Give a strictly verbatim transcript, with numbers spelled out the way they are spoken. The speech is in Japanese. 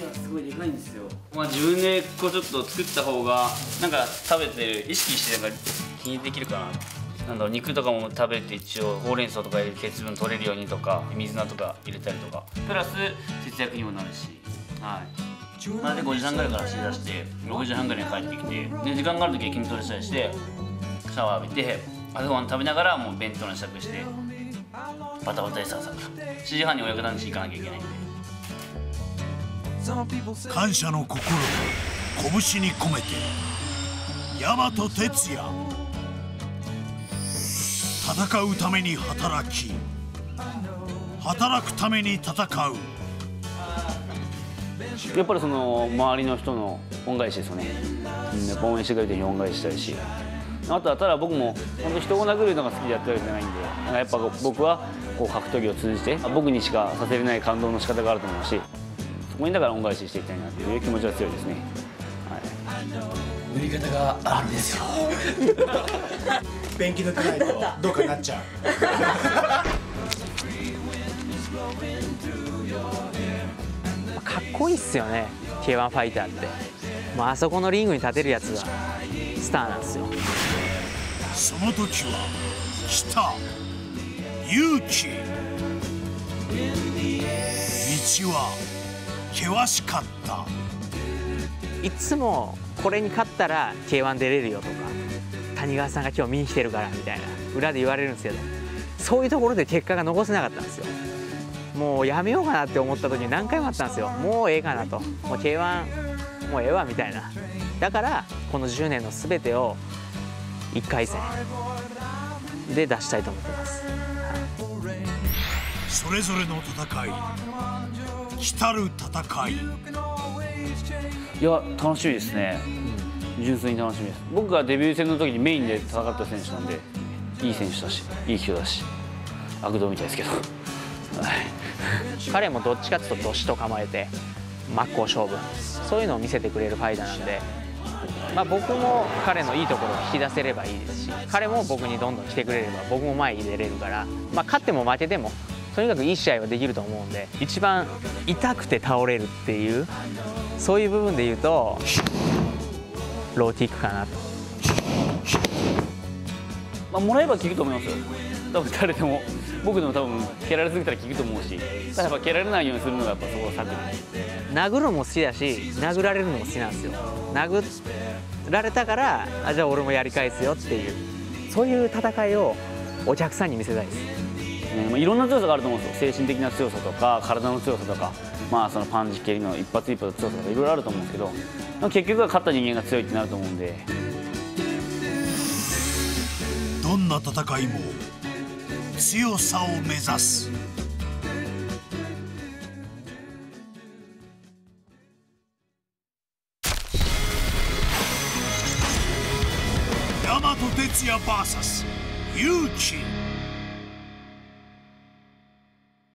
がすごいでかいんですよ。まあ自分でこうちょっと作った方がなんか食べてる意識してなんか気にできるかな。なんだろう、肉とかも食べて一応ほうれん草とか入れて鉄分取れるようにとか水菜とか入れたりとかプラス節約にもなるし、はい。まあでごじはんぐらいから走り出してろくじはんぐらいに帰ってきて、で時間がある時は筋トレしたりしてシャワー浴びて朝ごはん食べながらもう弁当の支度してバタバタでさ朝からしちじはんに親方ん家行かなきゃいけないんで。 感謝の心を拳に込めて大和哲也。戦うために働き、働くために戦う。 やっぱりその周りの人の恩返しですよね。やっぱ応援してくれてる人に恩返ししたいし、あとはただ僕も本当人を殴るのが好きでやってるわけじゃないんで、なんかやっぱ僕はこう格闘技を通じて僕にしかさせれない感動の仕方があると思うし、そこにだから恩返ししていきたいなっていう気持ちは強いですね。 塗り方があるんですよ。 ペンキ塗ってないとどうかなっちゃう。 かっこいいっすよね ケーワン ファイターって。もうあそこのリングに立てるやつがスターなんですよ。 その時は来た勇気。道は険しかった。 いつもこれに勝ったら ケーワン 出れるよとか、谷川さんが今日見に来てるからみたいな裏で言われるんですけど、そういうところで結果が残せなかったんですよ。もうやめようかなって思った時に何回もあったんですよ。もうええかなと、もう ケーワン もうええわみたいな。だからこのじゅうねんの全てをいっかい戦で出したいと思ってます。 それぞれの戦い、来たる戦い。 いや楽しみですね、うん、純粋に楽しみです。僕がデビュー戦の時にメインで戦った選手なんで、いい選手だしいい人だし悪童みたいですけど、はい、 彼もどっちかっていうとどしと構えて真っ向勝負、そういうのを見せてくれるファイターなんで、まあ、僕も彼のいいところを引き出せればいいですし、彼も僕にどんどん来てくれれば僕も前に出れるから、まあ、勝っても負けてもとにかくいい試合はできると思うんで、一番痛くて倒れるっていうそういう部分で言うとローティックかなと。 まあ、もらえば効くと思いますよ。多分誰でも僕でも多分蹴られすぎたら効くと思うし、ただやっぱ蹴られないようにするのがやっぱそこが策で、 殴るのも好きだし殴られるのも好きなんですよ。殴られたからあじゃあ俺もやり返すよっていう、そういう戦いをお客さんに見せたいです。 うん、いろんな強さがあると思うんですよ。精神的な強さとか体の強さとか、まあそのパンチ蹴りの一発一発の強さとかいろいろあると思うんですけど、結局は勝った人間が強いってなると思うんで、 どんな戦いも強さを目指す。大和哲也 ブイエス 勇気。